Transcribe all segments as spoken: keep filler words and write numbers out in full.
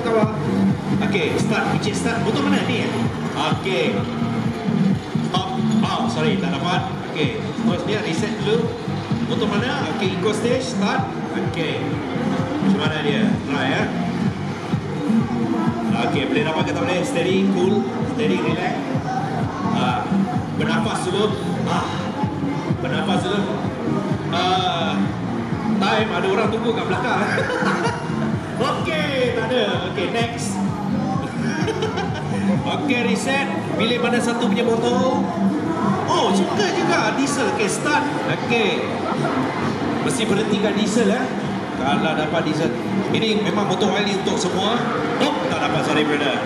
kawal. Okey, start. Picit start. Botol mana ni? Okey. Stop. Oh, sorry. Tak dapat. Okey. Terusnya reset dulu. Botol mana? Okey, eco stage. Start. Okey. Macam mana dia? Try ya. Okey, boleh dapat ke tak boleh? Steady, cool. Steady, relax. Ah, bernafas dulu. Ah. Bernafas dulu. Ah. Time, ada orang tunggu kat belakang. Okey, tak ada. Okey, next. Okey, reset. Pilih mana satu punya botol. Oh, suka juga diesel. Okey, start. Okey. Mesti berhentikan diesel ya. Kalau dapat diesel. Ini memang botol oil ni untuk semua. Oh, tak dapat. Sorry, brother.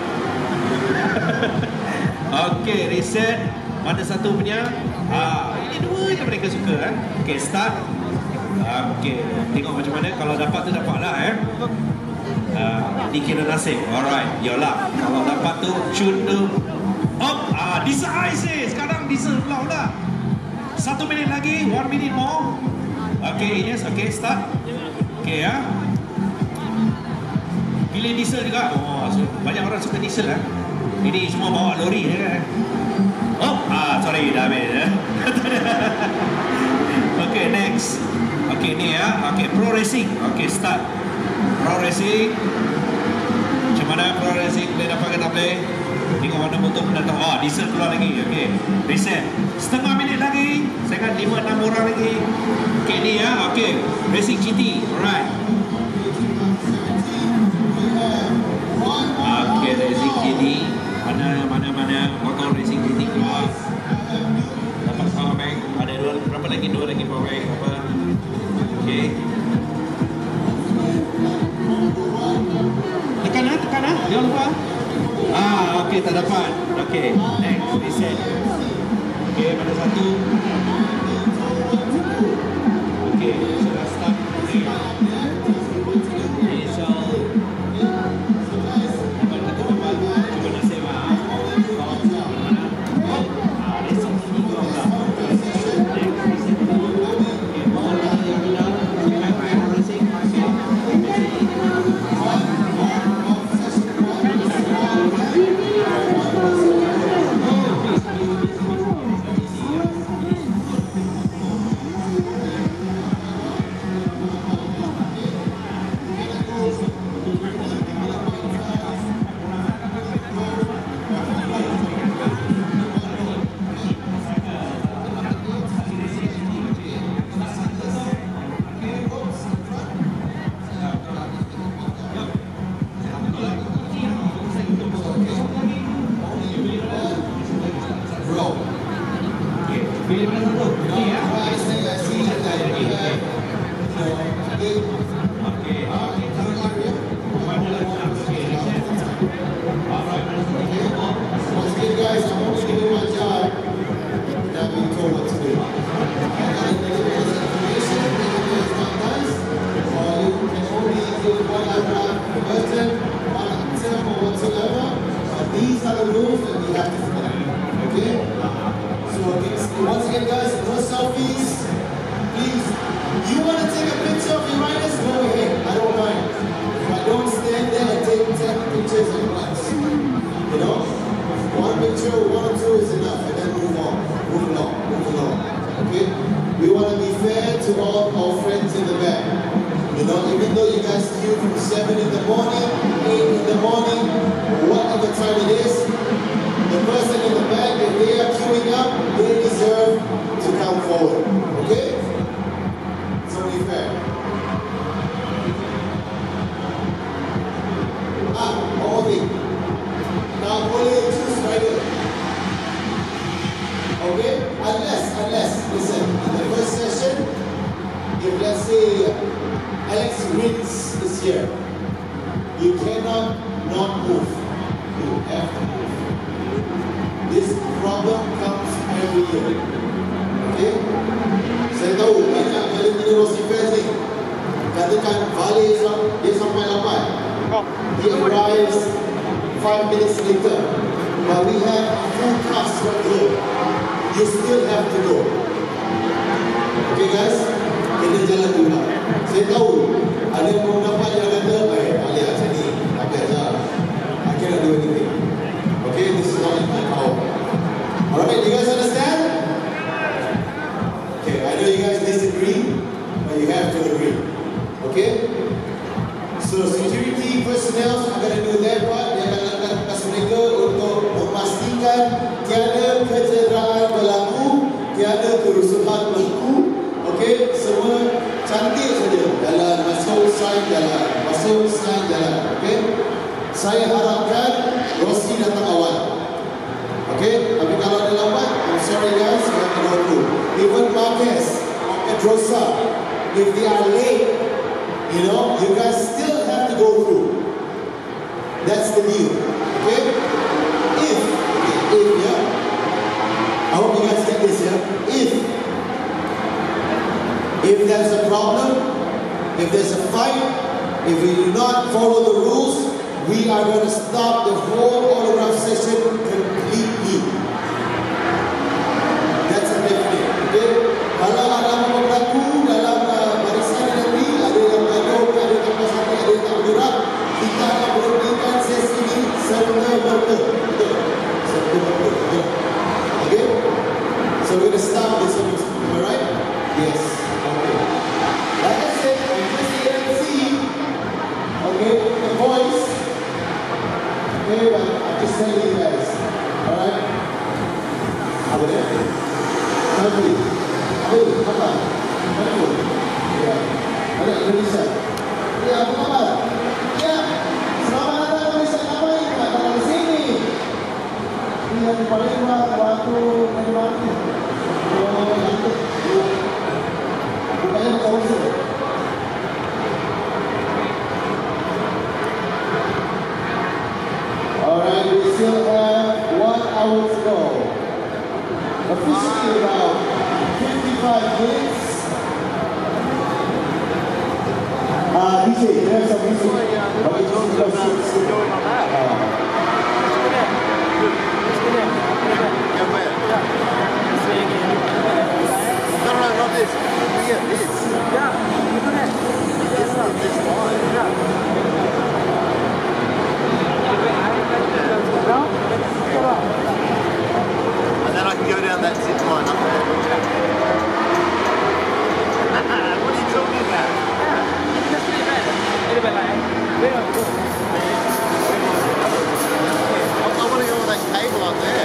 Okey, reset. Mana satu punya? Ah, ini dua yang mereka suka eh. Okey, start. Okey, tengok macam mana. Kalau dapat tu dapat lah eh. Uh, ni kira nasib. Alright, yolah. Kalau dapat tu, shoot tu. Oh, ah, diesel ice eh. Sekarang diesel pula pula. Satu minit lagi, one minute more. Okey, yes, okey, start. Okey ya. Pilih diesel juga. Oh, so, banyak orang suka diesel lah. Ini semua bawa lori ya. Oh, ah, sorry, dah habis ya. Okey, next. Okey, ni ya. Okey, pro racing. Okey, start. Pro racing. Macam mana pro racing? Boleh dapat ke tak boleh? Tengok mana botol pun datang. Oh, diesel keluar lagi. Okey, reset. Setengah minit lagi. Saya kan lima enam orang lagi. Okey, ni ya. Okey, racing G T. Alright. Okey, racing G T. Mana, mana, mana motor racing G T keluar. Dapat power bank. Ada dua, berapa lagi? Dua lagi power bank. Apa? Okey. Tekan lah, tekan lah. Jangan lupa. Ah, okey, tak dapat. Okey, next, reset. Okey, mana satu? Okey, sudah start. Okey. These are the rules that we have to follow. Okay? So once again, guys, no selfies. Please, you want to take a picture of your riders? Go ahead. I don't mind. But don't stand there and take ten pictures at once. You know? One picture, one or two is enough, and then move on. Move along. Move along. Okay? We want to be fair to all our friends in the back. You know, even though you guys queue from seven in the morning, eight in the morning, whatever time it is, the person in the back, if they are queuing up, they deserve to come forward. Okay? It's only fair. Ah, one more thing. Now, only choose rider. Okay? Unless, unless, listen, in the first session, if let's say Alex wins this year, you cannot not move. You have to move. This problem comes every year. Okay? Saya tahu banyak Valentino Rossi fans ni. Katakan Vale dia sampai lambat. He arrives five minutes later. But we have a full cast right here. You still have to go. Okay guys? Kena jalan juga. Saya tahu ada beberapa yang kata, eh, tak boleh macam ni. Tak boleh macam personnel are going to do their part. Dia akan lakukan tugas mereka untuk memastikan tiada kecederaan berlaku, tiada kerusuhan berlaku. Okey, semua cantik saja dalam masuk sign jalan, masuk sign jalan. Okey, saya harapkan Rossi datang awal. Okey, tapi kalau dia lambat, I'm sorry guys, you have to go through. Even Marquez or Pedrosa, if they are late, you know, you guys still have to go through. That's the deal. Okay? If, if, yeah, I hope you guys get this, yeah. If, if there's a problem, if there's a fight, if we do not follow the rules, we are going to stop the whole autograph session completely. That's a definite. Okay? Kalau ada apa berlaku dalam uh, barisan nanti, ada yang gaduh, ada yang tak sampai, ada yang tak bergerak, kita akan berhentikan sesi ini serta-merta. Betul? Serta-merta. Betul? Okay? So we're going to start this one. Am I right? Yes. Okay. Like I said, I'm just the M C. Okay? The voice. Okay, but I'm just telling you guys. Alright? Apa dia? Nanti. Hey, apa? Apa? Ya. Ada Indonesia. Ya, apa kabar? Ya. Selamat datang Indonesia. Ngapain? Nggak datang ke sini. Ini yang paling waktu menikmati. Oh, nanti. Bukannya kau sih. Alright, we still have one hour to go. Officially about fifty-five minutes. Uh, D J, you have some music? Okay, just go sit. No, no, not this. Yeah, this. Yeah, you do that. This one, this one. Yeah. And then I can go down that zip line up there. What are you talking about? I want to go on that cable up there.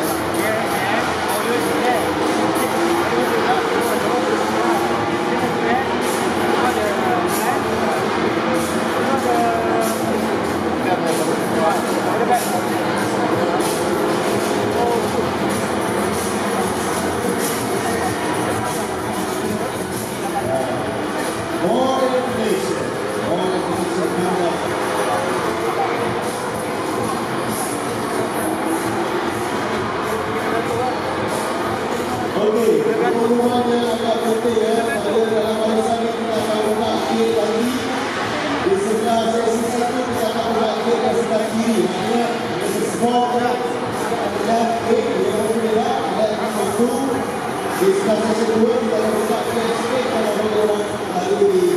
More information. More information coming up. Okey, pengumuman yang agak penting ya. Pada dalam barisan ini kita akan buka akhir lagi. Di sebelah sesi satu kita akan buka akhir dan sebelah kiri. Maksudnya, this is small gap. Left eight, we are opening it up. Left number two. Di sebelah sesi dua kita akan buka akhir straight kalau boleh orang lalu di